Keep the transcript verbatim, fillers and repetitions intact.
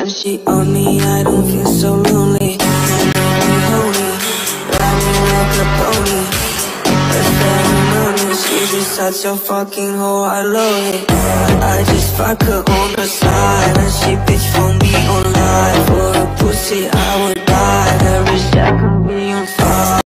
When she on me, I don't feel so lonely. Make me holy, ride me like a pony. That's ceremony, she's just such a fucking hoe, I love it. I just fuck her on the side, and she bitch for me online. For a pussy, I would die. Every second be on